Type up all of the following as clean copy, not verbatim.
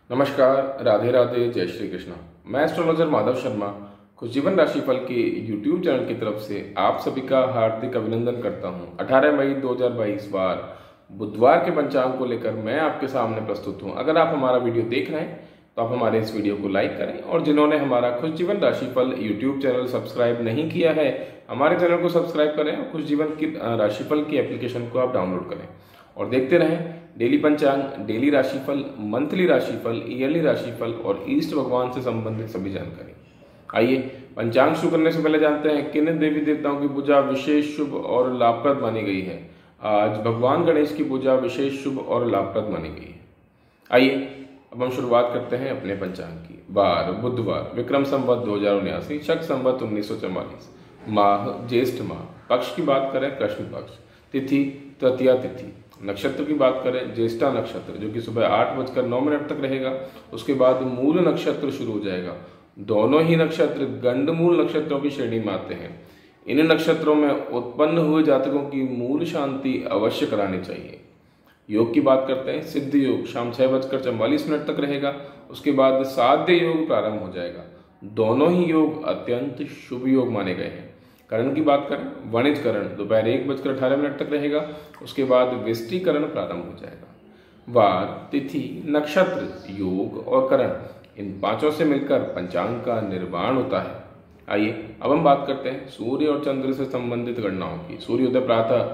नमस्कार, राधे राधे, जय श्री कृष्ण। मैं एस्ट्रोलॉजर माधव शर्मा खुश जीवन राशिफल के यूट्यूब चैनल की तरफ से आप सभी का हार्दिक अभिनंदन करता हूं। 18 मई 2022 वार बुधवार के पंचांग को लेकर मैं आपके सामने प्रस्तुत हूं। अगर आप हमारा वीडियो देख रहे हैं तो आप हमारे इस वीडियो को लाइक करें और जिन्होंने हमारा खुश जीवन राशिफल यूट्यूब चैनल सब्सक्राइब नहीं किया है, हमारे चैनल को सब्सक्राइब करें और खुश जीवन की राशिफल की एप्लीकेशन को आप डाउनलोड करें और देखते रहें डेली पंचांग, डेली राशिफल, मंथली राशिफल, ईयरली राशिफल और ईष्ट भगवान से संबंधित सभी जानकारी। आइए पंचांग शुरू करने से पहले जानते हैं किन देवी देवताओं की पूजा विशेष शुभ और लाभप्रद मानी गई है। आज भगवान गणेश की पूजा विशेष शुभ और लाभप्रद मानी गई है। आइए अब हम शुरुआत करते हैं अपने पंचांग की। वार बुधवार, विक्रम संवत 2079, शक संवत 1944, माह ज्येष्ठ माह, पक्ष की बात करें कृष्ण पक्ष, तिथि तृतीया तिथि, नक्षत्र की बात करें ज्येष्ठा नक्षत्र जो कि सुबह 8:09 तक रहेगा। उसके बाद मूल नक्षत्र शुरू हो जाएगा। दोनों ही नक्षत्र गंडमूल नक्षत्रों की श्रेणी में आते हैं। इन नक्षत्रों में उत्पन्न हुए जातकों की मूल शांति अवश्य करानी चाहिए। योग की बात करते हैं, सिद्ध योग शाम 6:44 तक रहेगा। उसके बाद साध्य योग प्रारंभ हो जाएगा। दोनों ही योग अत्यंत शुभ योग माने गए हैं। करण की बात करें, वणिज करण दोपहर 1:18 तक रहेगा। उसके बाद विष्टिकरण प्रारंभ हो जाएगा। वार, तिथि, नक्षत्र, योग और करण इन पांचों से मिलकर पंचांग का निर्माण होता है। आइए अब हम बात करते हैं सूर्य और चंद्र से संबंधित गणनाओं की। सूर्योदय प्रातः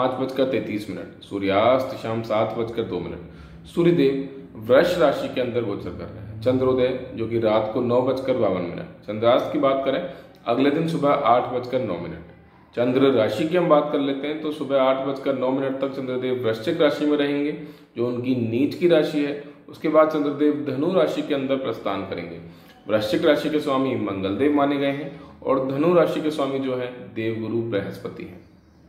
5:33, सूर्यास्त शाम 7:02, सूर्यदेव वृष राशि के अंदर गोचर कर रहे हैं। चंद्रोदय जो कि रात को 9:52, चंद्रास्त की बात करें अगले दिन सुबह 8:09। चंद्र राशि की हम बात कर लेते हैं तो सुबह 8:09 तक चंद्रदेव वृश्चिक राशि में रहेंगे जो उनकी नीच की राशि है। उसके बाद चंद्रदेव धनु राशि के अंदर प्रस्थान करेंगे। वृश्चिक राशि के स्वामी मंगलदेव माने गए हैं और धनु राशि के स्वामी जो है देवगुरु बृहस्पति हैं।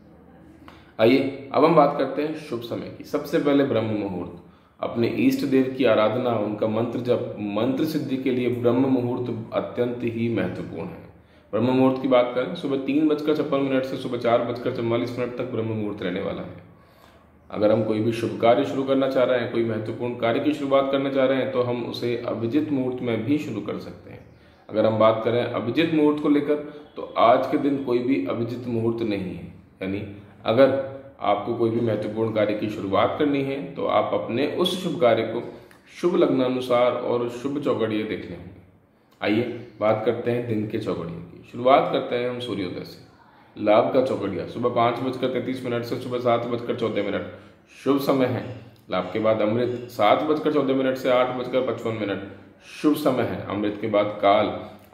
आइए अब हम बात करते हैं शुभ समय की। सबसे पहले ब्रह्म मुहूर्त, अपने इष्ट देव की आराधना, उनका मंत्र जप, मंत्र सिद्धि के लिए ब्रह्म मुहूर्त अत्यंत ही महत्वपूर्ण है। ब्रह्म मुहूर्त की बात करें सुबह 3:56 से सुबह 4:44 तक ब्रह्म मुहूर्त रहने वाला है। अगर हम कोई भी शुभ कार्य शुरू करना चाह रहे हैं, कोई महत्वपूर्ण कार्य की शुरुआत करना चाह रहे हैं तो हम उसे अभिजित मुहूर्त में भी शुरू कर सकते हैं। अगर हम बात करें अभिजित मुहूर्त को लेकर तो आज के दिन कोई भी अभिजित मुहूर्त नहीं है। यानी अगर आपको कोई भी महत्वपूर्ण कार्य की शुरुआत करनी है तो आप अपने उस शुभ कार्य को शुभ लग्नानुसार और शुभ चौघड़िये देखने होंगे। आइए बात करते हैं दिन के चौघड़िये की। शुरुआत करते हैं हम सूर्योदय से। लाभ का चौघड़िया सुबह 5:33 से सुबह 7:14, शुभ समय है। लाभ के बाद अमृत 7:14 से 8:55, शुभ समय है। अमृत के बाद काल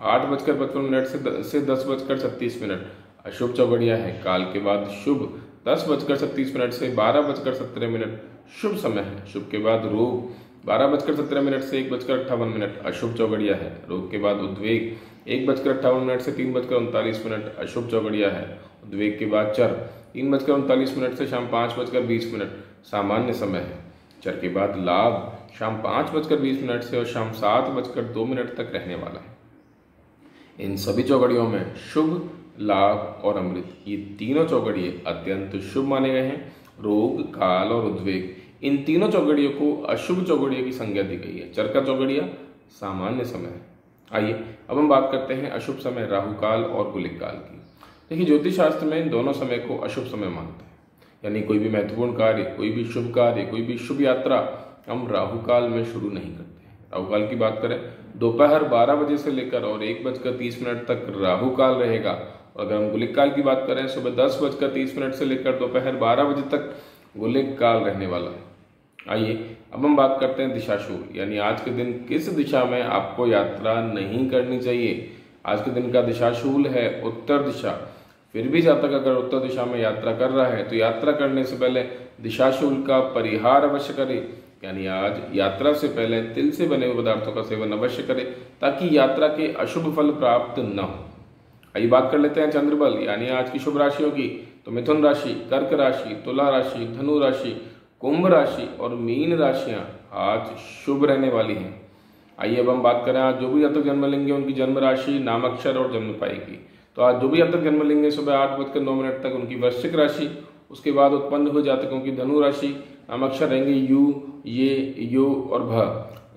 8:55 से 10:36, अशुभ चौघड़िया है। काल के बाद शुभ 10:36 से 12:17, शुभ समय है। शुभ के बाद रोग 12:17 से 1:58, अशुभ चौघड़िया है। रोग के बाद उद्वेग 1:58 से 3:39, अशुभ चौघड़िया है। उद्वेग के बाद चर 3:39 से शाम 5:20, सामान्य समय है। चर के बाद लाभ शाम 5:20 से और शाम 7:02 तक रहने वाला है। इन सभी चौघड़ियों में शुभ, लाभ और अमृत ये तीनों चौघड़िये अत्यंत शुभ माने गए हैं। रोग, काल और उद्वेग इन तीनों चौघड़ियों को अशुभ चौघड़िये की संज्ञा दी गई है। चर का चौघड़िया सामान्य समय है। आइए अब हम बात करते हैं अशुभ समय राहु काल और गुलिक काल की। देखिए ज्योतिष शास्त्र में इन दोनों समय को अशुभ समय मानते हैं। यानी कोई भी महत्वपूर्ण कार्य, कोई भी शुभ कार्य, कोई भी शुभ यात्रा हम राहु काल में शुरू नहीं करते हैं। राहु काल की बात करें दोपहर 12 बजे से लेकर और 1:30 तक राहु काल रहेगा। और अगर हम गुलिक काल की बात करें सुबह 10:30 से लेकर दोपहर 12 बजे तक गुलिक काल रहने वाला है। आइए अब हम बात करते हैं दिशाशूल, यानी आज के दिन किस दिशा में आपको यात्रा नहीं करनी चाहिए। आज के दिन का दिशाशूल है उत्तर दिशा। फिर भी जातक अगर उत्तर दिशा में यात्रा कर रहा है तो यात्रा करने से पहले दिशाशूल का परिहार अवश्य करें। यानी आज यात्रा से पहले तिल से बने हुए पदार्थों का सेवन अवश्य करें ताकि यात्रा के अशुभ फल प्राप्त न हो। आइए बात कर लेते हैं चंद्रबल, यानी आज की शुभ राशियों की। तो मिथुन राशि, कर्क राशि, तुला राशि, धनु राशि, कुंभ राशि और मीन राशियां आज शुभ रहने वाली हैं। आइए अब हम बात करें आज जो भी जातक जन्म लेंगे उनकी जन्म राशि, नामाक्षर और जन्म पाएगी। तो आज जो भी जातक जन्म लेंगे सुबह 8:09 तक उनकी वृश्चिक राशि, उसके बाद उत्पन्न हुए जातकों की धनु राशि, नामाक्षर रहेंगे यू, ये, यो और भ।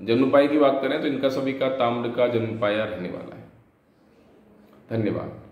जन्म पाई की बात करें तो इनका सभी का ताम्र का जन्म पाया रहने वाला है। धन्यवाद।